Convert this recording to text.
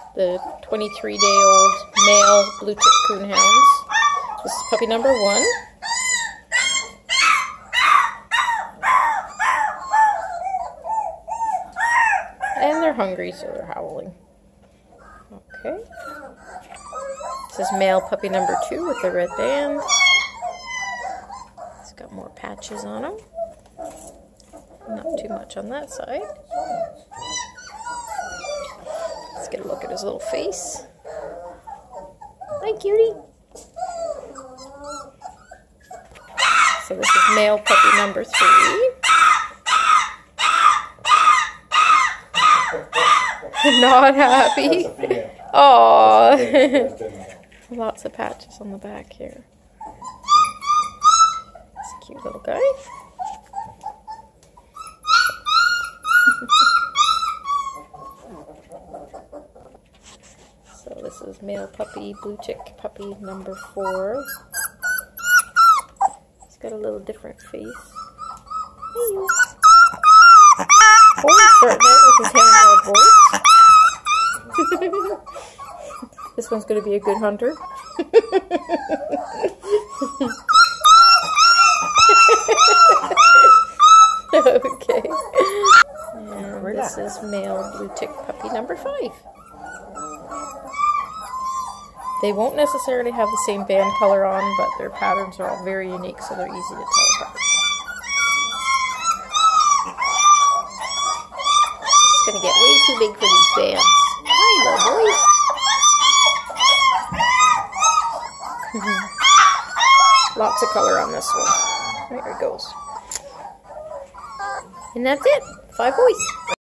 the 23-day-old male Bluetick Coonhounds. This is puppy number 1. And they're hungry, so they're howling. Okay. This is male puppy number 2 with the red band. It's got more patches on him. Not too much on that side. Let's get a look at his little face. Hi, cutie. So this is male puppy number 3. Not happy. Aww. Lots of patches on the back here. It's a cute little guy. So this is male puppy, Bluetick puppy number 4. He's got a little different face. Hey. Oh, he's starting out with his handheld voice. This one's going to be a good hunter. Okay. And this is male Bluetick puppy number 5. They won't necessarily have the same band color on, but their patterns are all very unique, so they're easy to tell apart. It's going to get way too big for these bands. Hi, little boy. Lots of color on this one. There it goes. And that's it. 5 boys.